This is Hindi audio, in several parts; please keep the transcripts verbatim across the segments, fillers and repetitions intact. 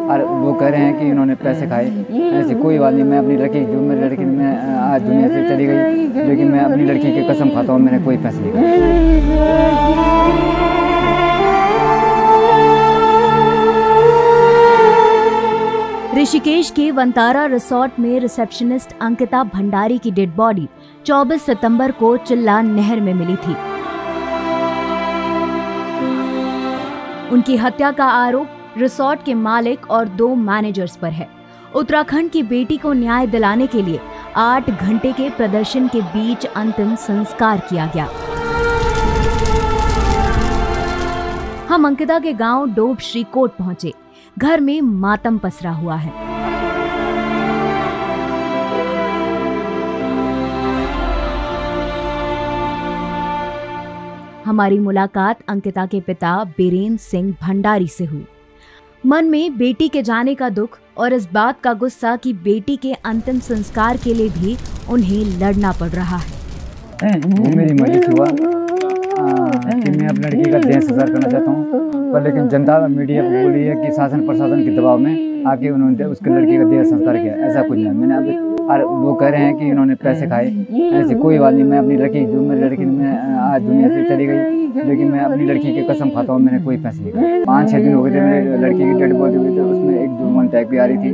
और वो कह रहे हैं कि इन्होंने पैसे खाए। ऐसी कोई बात नहीं, मैं अपनी लड़की, जो मेरी लड़की मैं आज दुनिया से चली गई, लेकिन मैं अपनी लड़की की कसम खाता हूँ, मैंने कोई पैसे नहीं खाए। ऋषिकेश के वंतारा रिसोर्ट में रिसेप्शनिस्ट अंकिता भंडारी की डेड बॉडी चौबीस सितंबर को चिल्ला नहर में मिली थी। उनकी हत्या का आरोप रिसोर्ट के मालिक और दो मैनेजर्स पर है। उत्तराखंड की बेटी को न्याय दिलाने के लिए आठ घंटे के प्रदर्शन के बीच अंतिम संस्कार किया गया। हम अंकिता के गांव डोब श्रीकोट पहुंचे। घर में मातम पसरा हुआ है। हमारी मुलाकात अंकिता के पिता बीरेन सिंह भंडारी से हुई। मन में बेटी के जाने का दुख और इस बात का गुस्सा कि बेटी के अंतिम संस्कार के लिए भी उन्हें लड़ना पड़ रहा है। वो मेरी मर्जी हुआ कि मैं अपनी लड़की का देह संस्कार करना चाहता हूँ, पर लेकिन जनता मीडिया को बोली है कि शासन प्रशासन के दबाव में आके उन्होंने उसके लड़की का देह संस्कार किया। ऐसा कुछ नहीं। मैंने अभी और वो कह रहे हैं कि इन्होंने पैसे खाए। ऐसी कोई बात नहीं, मैं अपनी लड़की, जो मेरी लड़की मैं आज दुनिया से चली गई, लेकिन मैं अपनी लड़की की कसम खाता हूँ, मैंने कोई पैसे नहीं खाए। पाँच छः दिन हो गए थे मेरी लड़की की डेड बॉडी हुई थी, उसमें एक जुर्मान टैग भी आ रही थी।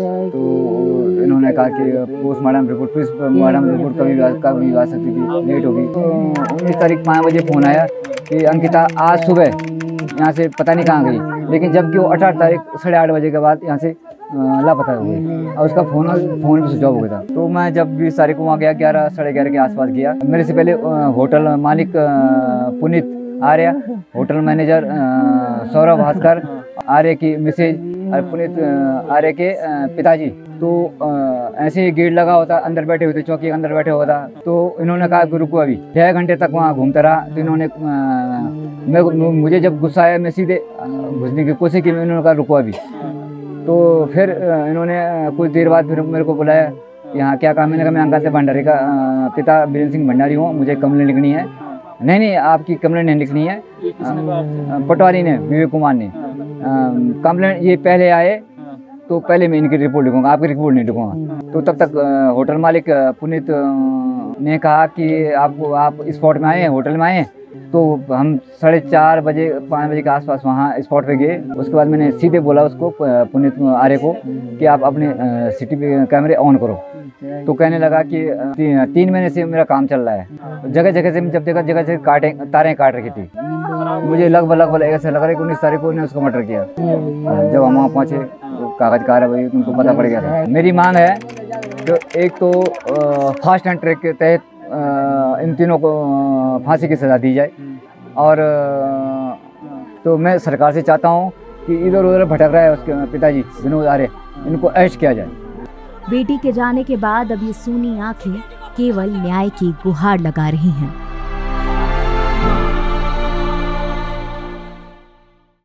तो इन्होंने कहा कि पोस्टमार्टम रिपोर्ट पोस्टमार्टम रिपोर्ट कभी कभी आ सकती थी, लेट होगी। तो उन्नीस तारीख पाँच बजे फ़ोन आया कि अंकिता आज सुबह यहाँ से पता नहीं कहाँ गई, लेकिन जबकि वो अठारह तारीख साढ़े आठ बजे के बाद यहाँ से लापता हो गई और उसका फोन फोन भी स्विच ऑफ हो गया था। तो मैं जब बीस तारीख को वहाँ गया, ग्यारह साढ़े ग्यारह के आसपास गया। मेरे से पहले होटल मालिक पुनीत आर्य, होटल मैनेजर सौरभ भास्कर, आर्य की मिसेज और पुनीत आर्य के पिताजी, तो ऐसे ही गेट लगा होता, अंदर बैठे हुए थे, चौकी के अंदर बैठे हुआ था। तो इन्होंने कहा कि रुको, अभी छः घंटे तक वहाँ घूमता रहा। तो इन्होंने मैं मुझे जब गुस्सा आया, मैं सीधे घुसने की कोशिश की। इन्होंने कहा रुको अभी। तो फिर इन्होंने कुछ देर बाद फिर मेरे को बुलाया, यहाँ क्या काम। मैंने कहा मैं अंकिता भंडारी का पिता बीरेन सिंह भंडारी हूँ, मुझे कंप्लेंट लिखनी है। नहीं नहीं, आपकी कंप्लेंट नहीं लिखनी है, पटवारी ने, विवेक कुमार ने कंप्लेंट, ये पहले आए तो पहले मैं इनकी रिपोर्ट लिखूंगा, आपकी रिपोर्ट नहीं लिखूंगा। तो तब तक होटल मालिक पुनीत ने कहा कि आपको आप स्पॉट में आए हैं, होटल में आए हैं। तो हम साढ़े चार बजे पाँच बजे के आसपास वहाँ स्पॉट पे गए। उसके बाद मैंने सीधे बोला उसको, पुनीत आर्य को, कि आप अपने सिटी कैमरे ऑन करो। तो कहने लगा कि ती, तीन महीने से मेरा काम चल रहा है। जगह जगह से जब देखा, जगह से काटे तारें काट रखी थी। मुझे लगभग लगभग ऐसा लग रहा है कि उन्नीस तारीख को उन्होंने उसको मर्डर किया। जब हम वहाँ पहुँचे तो कागज कार्रवाई उनको पता पड़ गया था। मेरी मांग है तो एक तो फास्ट एंड ट्रैक के तहत इन तीनों को फांसी की सज़ा दी जाए, और तो मैं सरकार से चाहता हूँ कि इधर उधर भटक रहा है उसके पिताजी विनोद आर्य, इनको अरेस्ट किया जाए। बेटी के जाने के बाद अब ये सूनी आंखें केवल न्याय की गुहार लगा रही हैं।